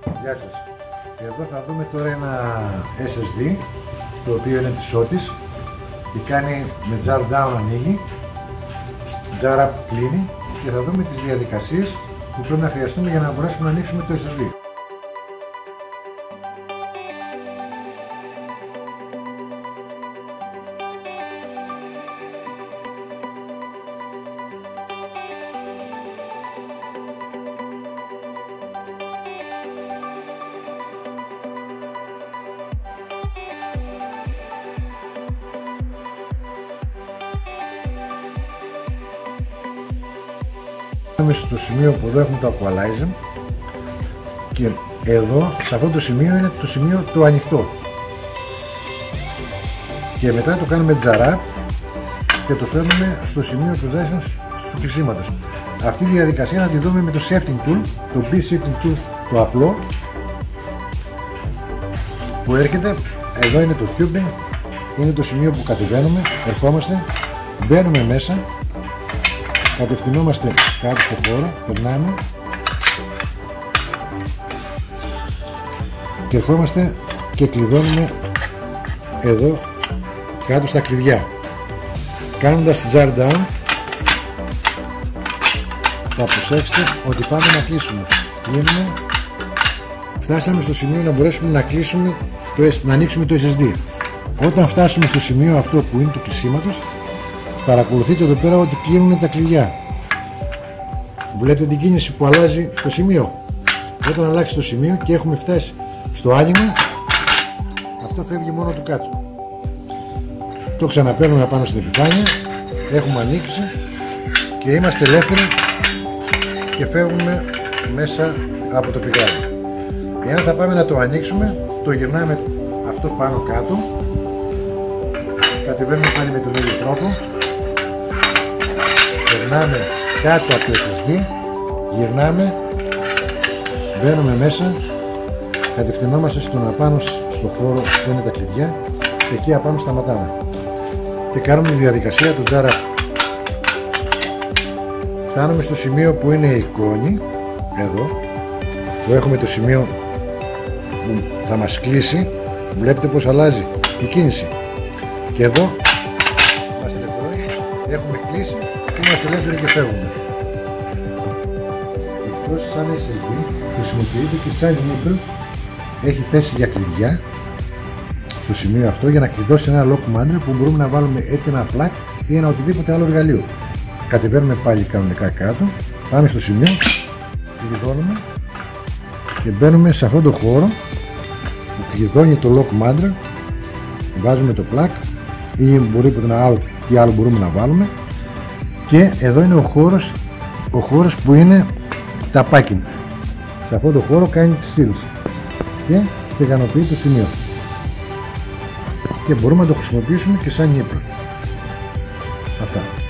Γεια σας. Εδώ θα δούμε τώρα ένα SSD, το οποίο είναι της Otis και κάνει με jar down ανοίγει, jar up κλείνει, και θα δούμε τις διαδικασίες που πρέπει να χρειαστούμε για να μπορέσουμε να ανοίξουμε το SSD. Είμαι στο σημείο που εδώ έχουμε το Aqualizer και εδώ σε αυτό το σημείο είναι το σημείο το ανοιχτό και μετά το κάνουμε τζαρά και το φέρνουμε στο σημείο του ζέσεως του κλεισίματος. Αυτή τη διαδικασία να τη δούμε με το shifting tool, το B-shifting tool, το απλό που έρχεται. Εδώ είναι το tubing, είναι το σημείο που κατεβαίνουμε, ερχόμαστε, μπαίνουμε μέσα, κατευθυνόμαστε κάτω στο χώρο, περνάμε και ερχόμαστε και κλειδώνουμε εδώ κάτω στα κλειδιά. Κάνοντας jar down θα προσέξετε ότι πάμε να κλείσουμε. Κλείνουμε. Φτάσαμε στο σημείο να μπορέσουμε να κλείσουμε να ανοίξουμε το SSD. Όταν φτάσουμε στο σημείο αυτό που είναι του κλεισίματος, παρακολουθείτε εδώ πέρα ότι κλείνουν τα κλειδιά. Βλέπετε την κίνηση που αλλάζει το σημείο. Όταν αλλάξει το σημείο και έχουμε φτάσει στο άνοιγμα, αυτό φεύγει μόνο του κάτω. Το ξαναπαίρνουμε πάνω στην επιφάνεια, έχουμε ανοίξει και είμαστε ελεύθεροι και φεύγουμε μέσα από το πηγάδι. Εάν θα πάμε να το ανοίξουμε, το γυρνάμε αυτό πάνω κάτω, κατεβαίνουμε πάλι με τον ίδιο τρόπο, περνάμε κάτω από το SSD, γυρνάμε, μπαίνουμε μέσα, κατευθυνόμαστε στον απάνω στο χώρο που είναι τα κλειδιά και εκεί απάνω σταματάμε και κάνουμε τη διαδικασία του jar up. Φτάνουμε στο σημείο που είναι η εικόνη, εδώ που έχουμε το σημείο που θα μας κλείσει. Βλέπετε πως αλλάζει η κίνηση και εδώ μας ελευθερώνει, έχουμε κλείσει και είμαστε ελεύθεροι και φεύγουμε. Εκτός σαν SSD χρησιμοποιείται και σαν nipple, έχει θέση για κλειδιά στο σημείο αυτό για να κλειδώσει ένα lock manual που μπορούμε να βάλουμε είτε ένα plug ή ένα οτιδήποτε άλλο εργαλείο. Κατεβαίνουμε πάλι κανονικά κάτω, πάμε στο σημείο, κλειδώνουμε και μπαίνουμε σε αυτόν τον χώρο που κλειδώνει το lock manual, βάζουμε το plug ή μπορεί να άλλο, τι άλλο μπορούμε να βάλουμε, και εδώ είναι ο χώρος που είναι τα packing. Σε αυτόν τον χώρο κάνει τη στήλωση και στεγανοποιεί το σημείο και μπορούμε να το χρησιμοποιήσουμε και σαν νύπρο. Αυτά.